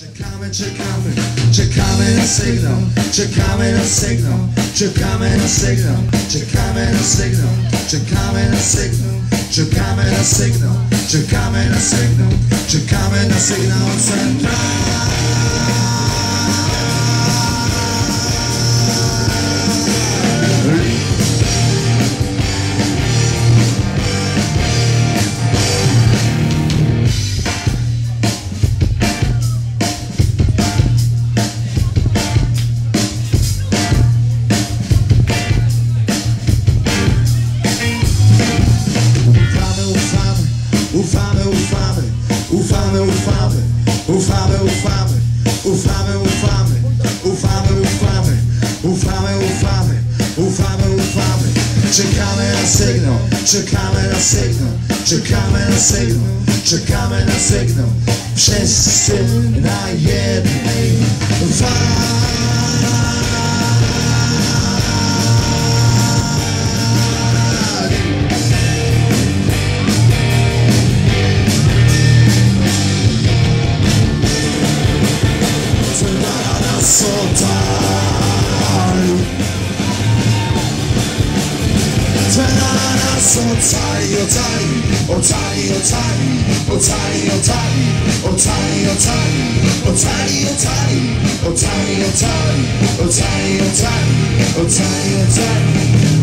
Czekamy, czekamy, czekamy na sygnał, czekamy na sygnał, czekamy na sygnał, czekamy na sygnał, czekamy na sygnał, czekamy na sygnał, czekamy na sygnał, czekamy na sygnał centralny. Ufamy, ufamy, ufamy, ufamy, ufamy, ufamy, ufamy, ufamy, ufamy, ufamy, ufamy, ufamy, ufamy, ufamy. Czekamy na sygnał, czekamy na sygnał, czekamy na sygnał, czekamy na sygnał. Wszyscy na jednej fali. Ocali, ocali, ocali, ocali, ocali, ocali, ocali, ocali, ocali, ocali, ocali, ocali, ocali, ocali.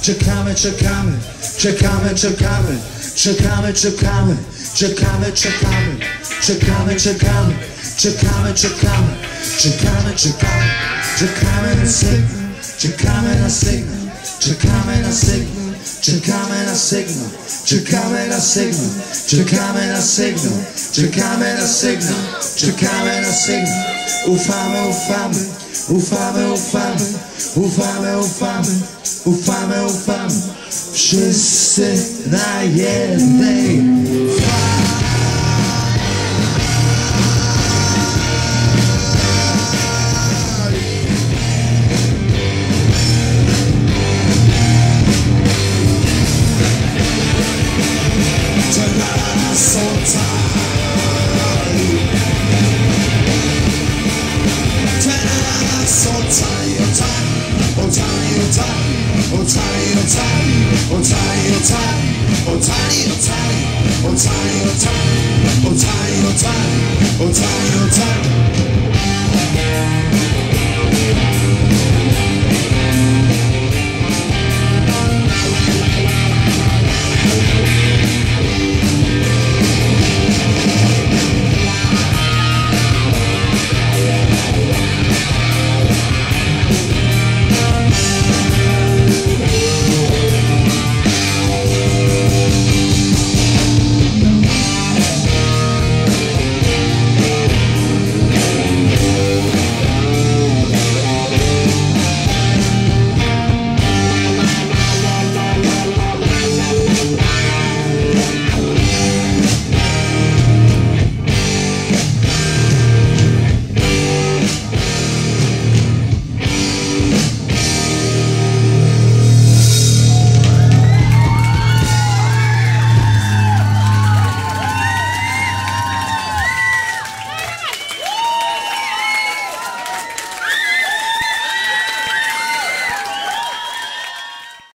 czekamy, czekamy, czekamy, czekamy, czekamy, czekamy, czekamy, czekamy, czekamy, czekamy, czekamy, czekamy, czekamy, czekamy, czekamy na sygnał, czekamy na sygnał, czekamy na sygnał, czekamy na sygnał, czekamy na sygnał, czekamy na sygnał, czekamy na sygnał, czekamy na sygnał. Ufamy, ufamy, ufamy, ufamy, ufamy, ufamy, ufamy, ufamy. Wszyscy na jednej fali.